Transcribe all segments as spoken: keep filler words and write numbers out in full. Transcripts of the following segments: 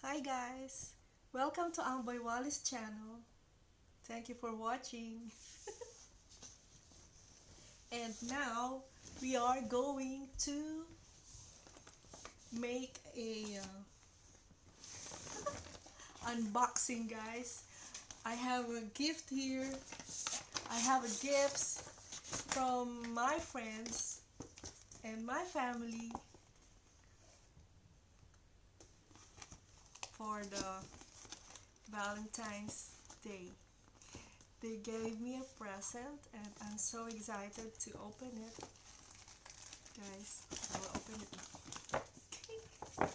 Hi guys, welcome to Amboy Wallis channel. Thank you for watching. And now we are going to make a uh, unboxing, guys. I have a gift here. I have a gifts from my friends and my family for the Valentine's Day. They gave me a present and I'm so excited to open it. Guys, I will open it now. Okay.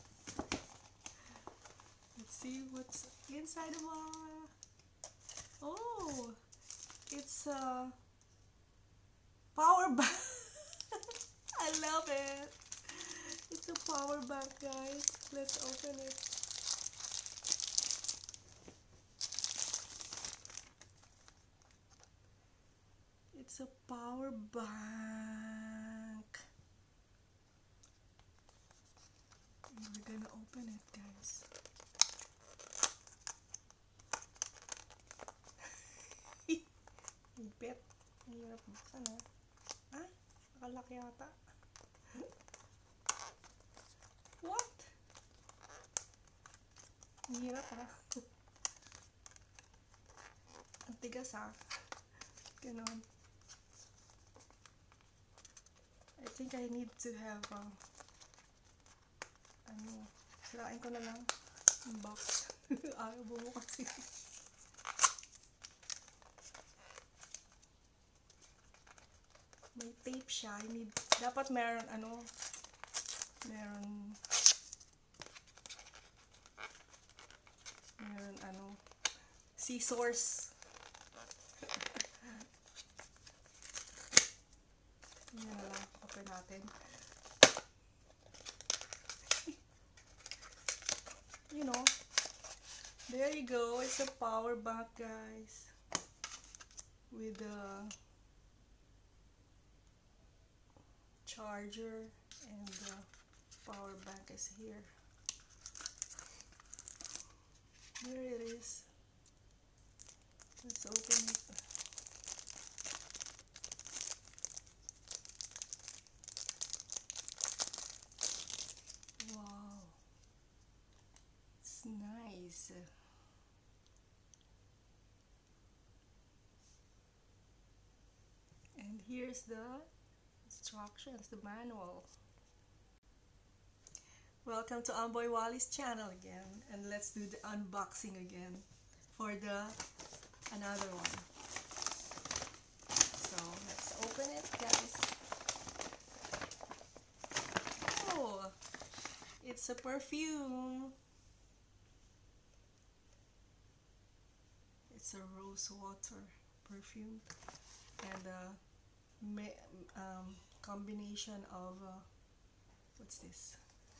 Let's see what's inside the box. Oh, it's a power bank. I love it. It's a power bank, guys. Let's open it. It's a power bank. And we're gonna open it, guys. Ipit. Ang hirap buksan, ha? Ah, nakalak yata. What? Ang hirap, ha? Ang tigas, ha? Ganon. I think I need to have um, ano, sirain ko na lang yung box. Ayaw bumukas kasi. May tape siya. I need, dapat meron ano, meron, meron ano, scissors. Yan na lang. Open natin. You know, there you go. It's a power bank, guys, with a charger, and the power bank is here. There it is. Let's open it. Wow, it's nice. And here's the instructions, the manual. Welcome to Amboy Wallis channel again, and let's do the unboxing again for the another one. So let's open it, guys. Oh, it's a perfume. It's a rose water perfume, and a um, combination of uh, what's this?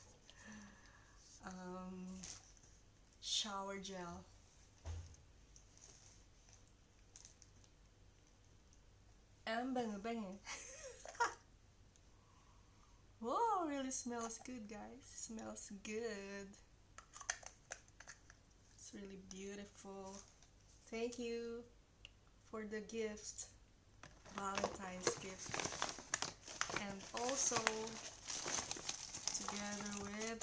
Um, shower gel. Ang bango-bango. Whoa, really smells good, guys. Smells good. It's really beautiful. Thank you for the gift, Valentine's gift. And also together with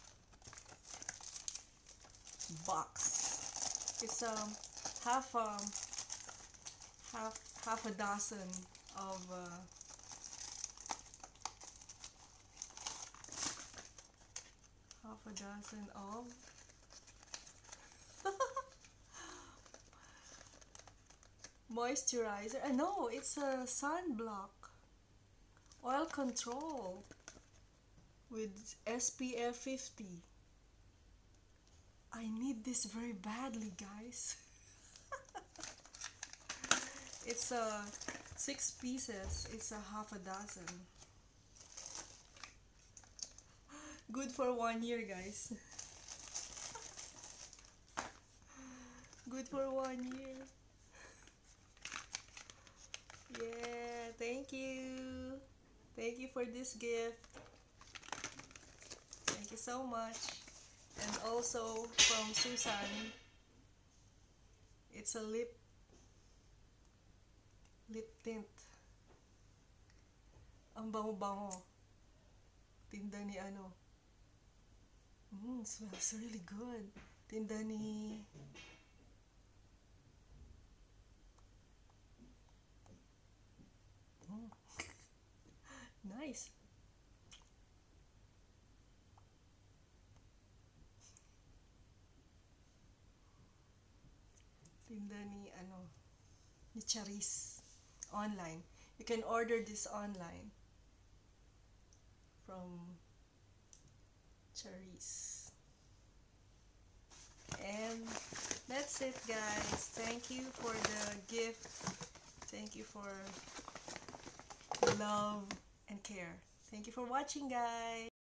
box. It's um half um half half a dozen of uh, half a dozen of moisturizer. Uh, no, it's a sunblock, oil control with S P F fifty. I need this very badly, guys. It's a uh, six pieces. It's a half a dozen. Good for one year, guys. Good for one year. Yeah, thank you. Thank you for this gift. Thank you so much. And also from Susan, it's a lip lip tint. Ang bango-bango. Tinda ni ano. Mm, smells really good. Tinda ni mm. Nice. Tinda ni ano, ni Charis online. You can order this online from Charis. And that's it, guys. Thank you for the gift. Thank you for love and care. Thank you for watching, guys.